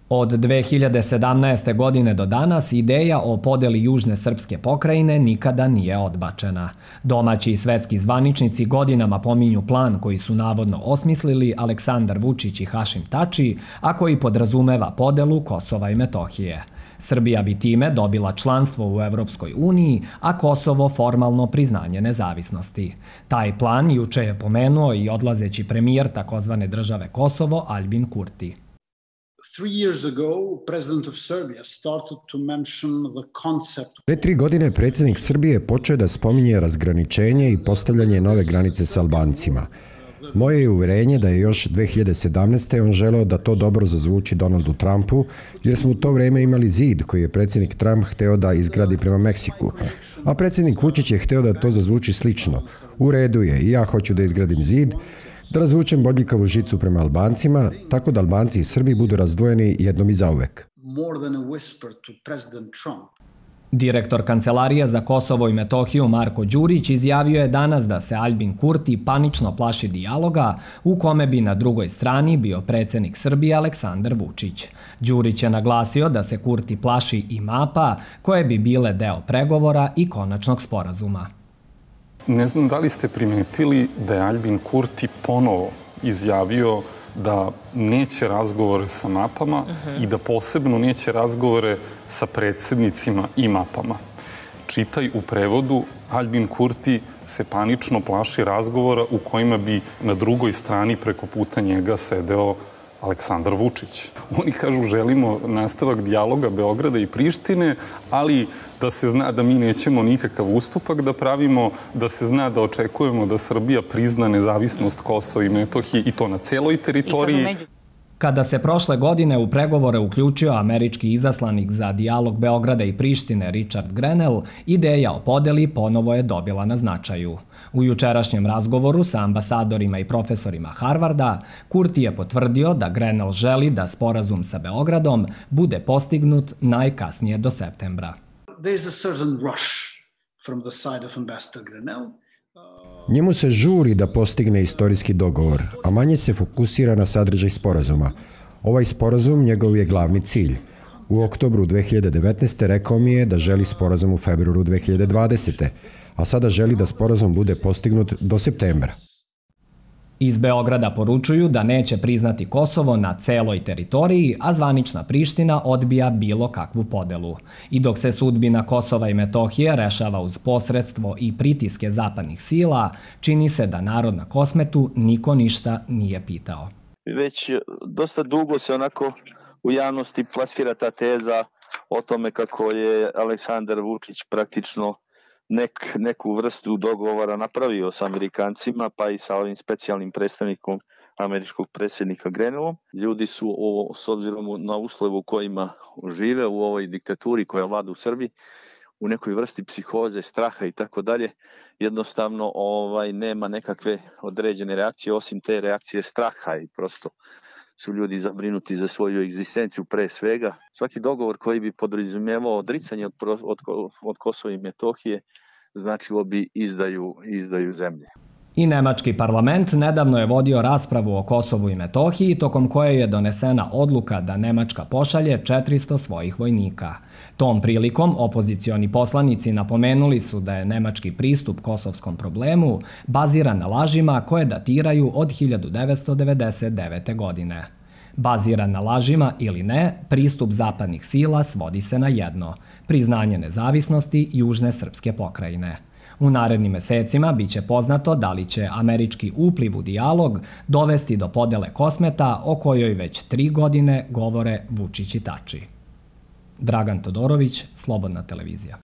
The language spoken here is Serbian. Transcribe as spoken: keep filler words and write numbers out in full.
Od dve hiljade sedamnaeste. godine do danas ideja o podeli južne srpske pokrajine nikada nije odbačena. Domaći i svetski zvaničnici godinama pominju plan koji su navodno osmislili Aleksandar Vučić i Hašim Tači, a koji podrazumeva podelu Kosova i Metohije. Srbija bi time dobila članstvo u Evropskoj uniji, a Kosovo formalno priznanje nezavisnosti. Taj plan juče je pomenuo i odlazeći premijer takozvane države Kosovo Aljbin Kurti. Pre tri godine predsjednik Srbije počeo da spominje razgraničenje i postavljanje nove granice sa Albancima. Moje je uverenje da je još dve hiljade sedamnaeste. on želeo da to dobro zazvuči Donaldu Trumpu, jer smo u to vreme imali zid koji je predsjednik Trump hteo da izgradi prema Meksiku. A predsjednik Vučić je hteo da to zazvuči slično. U redu je, i ja hoću da izgradim zid, da razvučem bodljikavu žicu prema Albancima, tako da Albanci i Srbi budu razdvojeni jednom i zauvek. Direktor Kancelarije za Kosovo i Metohiju Marko Đurić izjavio je danas da se Aljbin Kurti panično plaši dijaloga u kome bi na drugoj strani bio predsjednik Srbije Aleksandar Vučić. Đurić je naglasio da se Kurti plaši i mapa koje bi bile deo pregovora i konačnog sporazuma. Ne znam da li ste primetili da je Aljbin Kurti ponovo izjavio da neće razgovore sa mapama i da posebno neće razgovore sa predsjednicima i mapama. Čitaj u prevodu, Aljbin Kurti se panično plaši razgovora u kojima bi na drugoj strani preko puta njega sedeo Aleksandar Vučić. Oni kažu želimo nastavak dijaloga Beograda i Prištine, ali da se zna da mi nećemo nikakav ustupak da pravimo, da se zna da očekujemo da Srbija prizna nezavisnost Kosova i Metohije i to na celoj teritoriji. Kada se prošle godine u pregovore uključio američki izaslanik za dijalog Beograda i Prištine Richard Grenell, ideja o podeli ponovo je dobila na značaju. U jučerašnjem razgovoru sa ambasadorima i profesorima Harvarda, Kurti je potvrdio da Grenell želi da sporazum sa Beogradom bude postignut najkasnije do septembra. Njemu se žuri da postigne istorijski dogovor, a manje se fokusira na sadržaj sporazuma. Ovaj sporazum njegov je glavni cilj. U oktobru dve hiljade devetnaeste. rekao mi je da želi sporazum u februaru dve hiljade dvadesete. a sada želi da sporazum bude postignut do septembra. Iz Beograda poručuju da neće priznati Kosovo na celoj teritoriji, a zvanična Priština odbija bilo kakvu podelu. I dok se sudbina Kosova i Metohije rešava uz posredstvo i pritiske zapadnih sila, čini se da narod na Kosmetu niko ništa nije pitao. Već dosta dugo se onako u javnosti plasira ta teza o tome kako je Aleksandar Vučić praktično nek, neku vrstu dogovora napravio sa Amerikancima, pa i sa ovim specijalnim predstavnikom američkog predsjednika Grenellom. Ljudi su, o, s obzirom na uslove u kojima žive u ovoj diktaturi koja vlada u Srbiji, u nekoj vrsti psihoze, straha i tako dalje, jednostavno ovaj, nema nekakve određene reakcije, osim te reakcije straha i prosto su ljudi zabrinuti za svoju egzistenciju pre svega. Svaki dogovor koji bi podrazumijevao odricanje od, od, od Kosova i Metohije značilo bi izdaju, izdaju zemlje. I nemački parlament nedavno je vodio raspravu o Kosovu i Metohiji, tokom koje je donesena odluka da Nemačka pošalje četiristo svojih vojnika. Tom prilikom opozicioni poslanici napomenuli su da je nemački pristup kosovskom problemu baziran na lažima koje datiraju od hiljadu devetsto devedeset devete. godine. Baziran na lažima ili ne, pristup zapadnih sila svodi se na jedno – priznanje nezavisnosti južne srpske pokrajine. U narednim mesecima biće poznato da li će američki upliv u dijalog dovesti do podele Kosmeta o kojoj već tri godine govore Vučić i Tači. Dragan Todorović, Slobodna televizija.